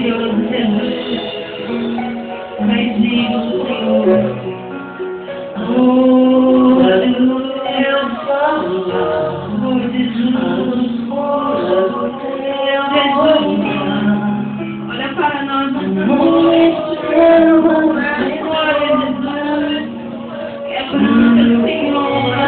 maravilhoso Jesus, bendito Senhor. Oh, aleluia, eu falo, oh Jesus, olha para nós, glória a Jesus, é para Senhor,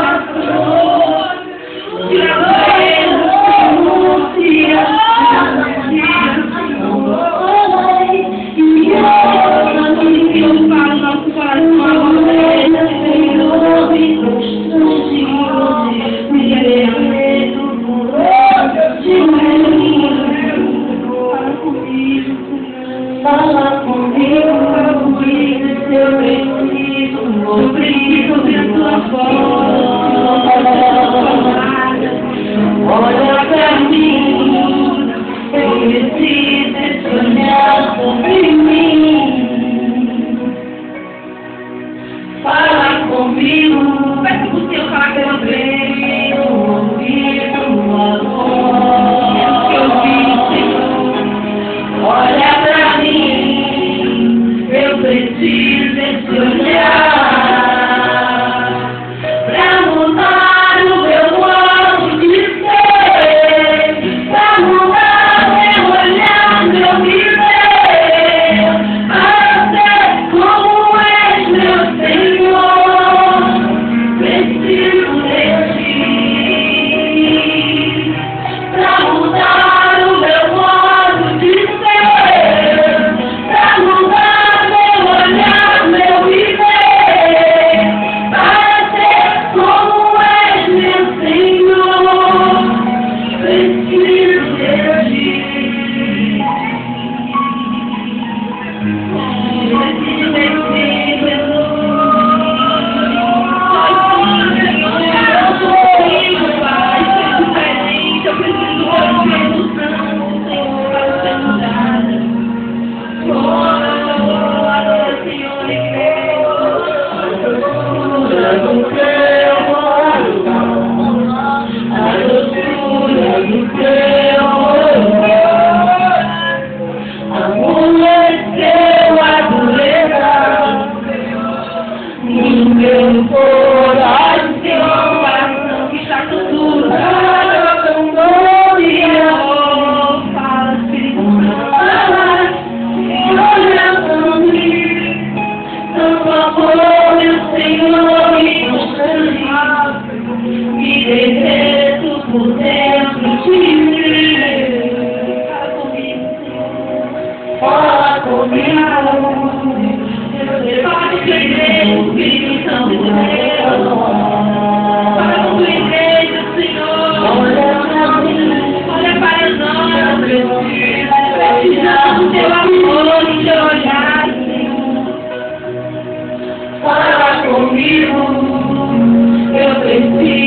fala comigo, eu preciso ver a tua voz. Olha pra mim, eu preciso sonhar sobre mim. Fala comigo, peço pro Senhor falar que eu tenho ouvido a voz que eu vi, Senhor. Olha pra mim, eu preciso desse olhar pra mudar o meu modo de ser, pra mudar meu olhar, meu viver, para ser como és, meu Senhor. Preciso de ti pra mudar o meu modo de ser, pra mudar meu olhar, meu viver, para ser como és, meu Senhor. Preciso de ti. Preciso de ti, Jesus. Eu preciso do Espírito Santo, Senhor, para ser mudada. Oh, Senhor, do teu olhar, a doçura do teu olhar, amoleceu a dureza no meu coração, que está torturado. Fala, Espírito Santo, olha pra mim, tanto amor, meu Senhor, me constrange, me derreto por dentro de mim. Fala comigo, fala com tua igreja, Espírito Santo de Deus. Fala com tua igreja, Senhor. Olha para nós, precisamos do teu amor, do teu olhar, Senhor. Fala comigo, eu preciso.